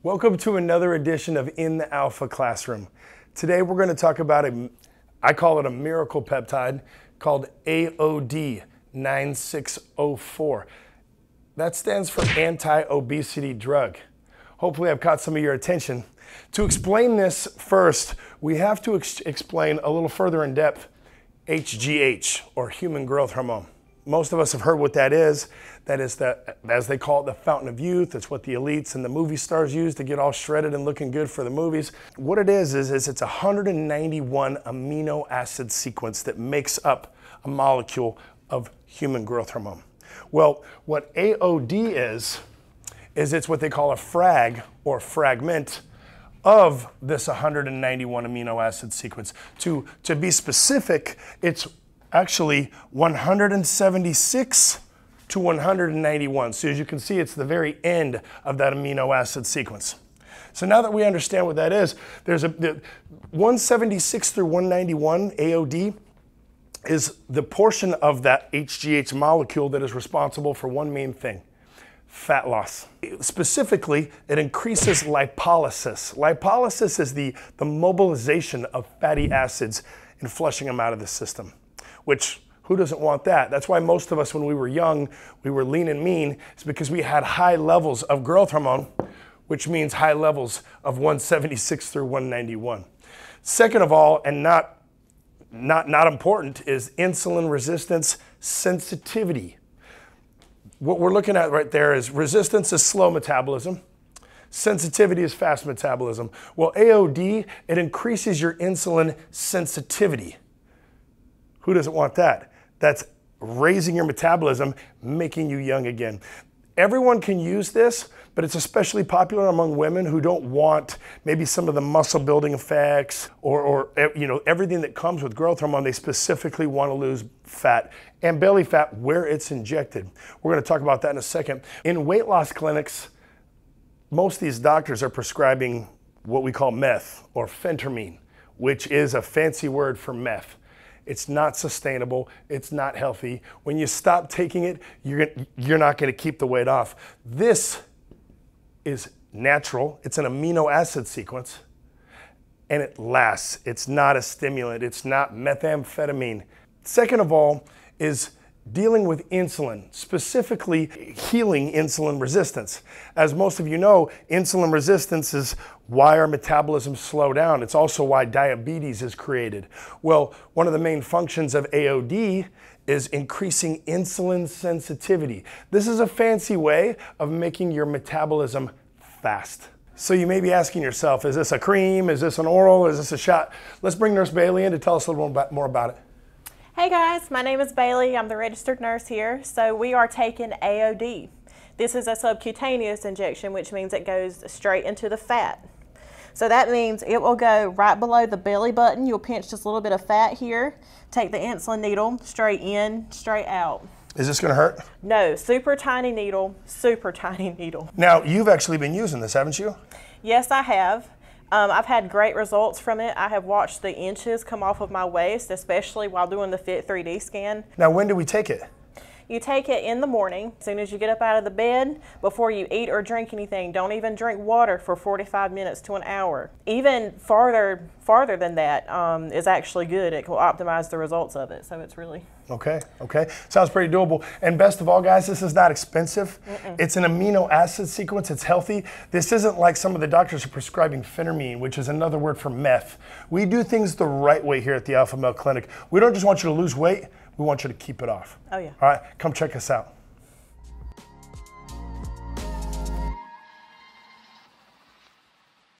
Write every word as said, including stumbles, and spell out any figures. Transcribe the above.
Welcome to another edition of In the Alpha Classroom. Today we're going to talk about a, I call it a miracle peptide called A O D nine six oh four. That stands for Anti-Obesity Drug. Hopefully I've caught some of your attention. To explain this first, we have to ex explain a little further in depth H G H, or human growth hormone. Most of us have heard what that is. That is, the, as they call it, the fountain of youth. It's what the elites and the movie stars use to get all shredded and looking good for the movies. What it is, is, is it's a one hundred ninety-one amino acid sequence that makes up a molecule of human growth hormone. Well, what A O D is, is it's what they call a frag or fragment of this one hundred ninety-one amino acid sequence. To, to be specific, it's actually one hundred seventy-six to one hundred ninety-one. So as you can see, it's the very end of that amino acid sequence. So now that we understand what that is, there's a the one seventy-six through one ninety-one A O D is the portion of that H G H molecule that is responsible for one main thing: fat loss. Specifically, it increases lipolysis. Lipolysis is the, the mobilization of fatty acids and flushing them out of the system, which, who doesn't want that? That's why most of us, when we were young, we were lean and mean. It's because we had high levels of growth hormone, which means high levels of one seventy-six through one ninety-one. Second of all, and not, not, not important, is insulin resistance sensitivity. What we're looking at right there is resistance is slow metabolism. Sensitivity is fast metabolism. Well, A O D, it increases your insulin sensitivity. Who doesn't want that? That's raising your metabolism, making you young again. Everyone can use this, but it's especially popular among women who don't want maybe some of the muscle building effects or, or you know, everything that comes with growth hormone. They specifically want to lose fat and belly fat where it's injected. We're going to talk about that in a second. In weight loss clinics, most of these doctors are prescribing what we call meth or phentermine, which is a fancy word for meth. It's not sustainable. It's not healthy. When you stop taking it, you're, you're not going to keep the weight off. This is natural. It's an amino acid sequence, and it lasts. It's not a stimulant. It's not methamphetamine. Second of all is dealing with insulin, specifically healing insulin resistance. As most of you know, insulin resistance is why our metabolism slow down. It's also why diabetes is created. Well, one of the main functions of A O D is increasing insulin sensitivity. This is a fancy way of making your metabolism fast. So you may be asking yourself, is this a cream? Is this an oral? Is this a shot? Let's bring Nurse Bailey in to tell us a little more about it. Hey guys, my name is Bailey. I'm the registered nurse here. So we are taking A O D. This is a subcutaneous injection, which means it goes straight into the fat. So that means it will go right below the belly button. You'll pinch just a little bit of fat here, take the insulin needle, straight in, straight out. Is this gonna hurt? No, super tiny needle, super tiny needle. Now, you've actually been using this, haven't you? Yes, I have. Um, I've had great results from it. I have watched the inches come off of my waist, especially while doing the Fit three D scan. Now, when do we take it? You take it in the morning, as soon as you get up out of the bed, before you eat or drink anything. Don't even drink water for forty-five minutes to an hour. Even farther, farther than that um, is actually good. It will optimize the results of it, so it's really... Okay, okay. Sounds pretty doable. And best of all, guys, this is not expensive. Mm-mm. It's an amino acid sequence. It's healthy. This isn't like some of the doctors are prescribing phentermine, which is another word for meth. We do things the right way here at the Alpha Male Clinic. We don't just want you to lose weight. We want you to keep it off. Oh, yeah. All right, come check us out.